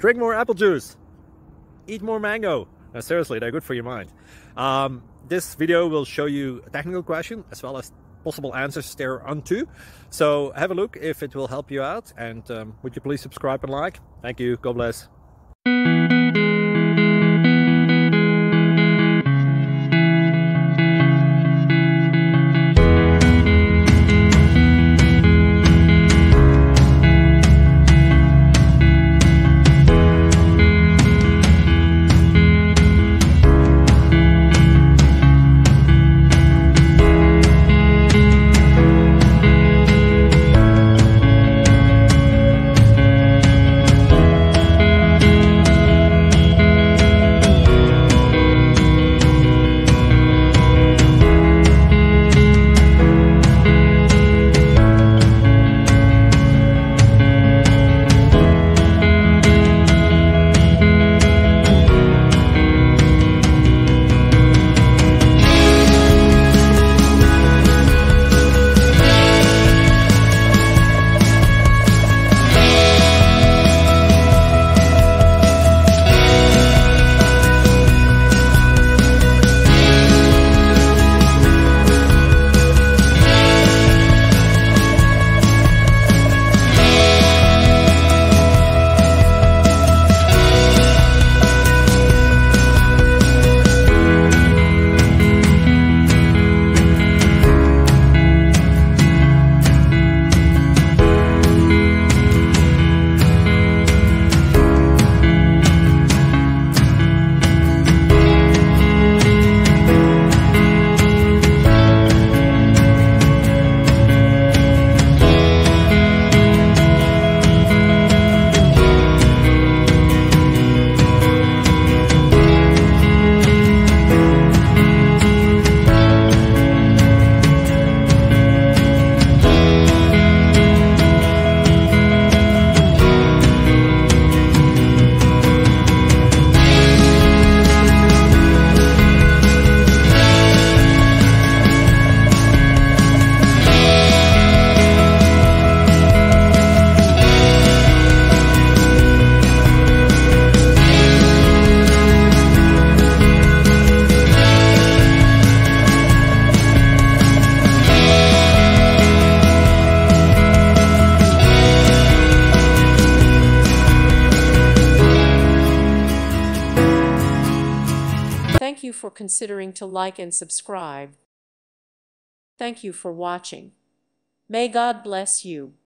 Drink more apple juice. Eat more mango. No, seriously, they're good for your mind. This video will show you a technical question as well as possible answers thereunto. So have a look if it will help you out, and would you please subscribe and like? Thank you. God bless. Thank you for considering to like and subscribe. Thank you for watching. May God bless you.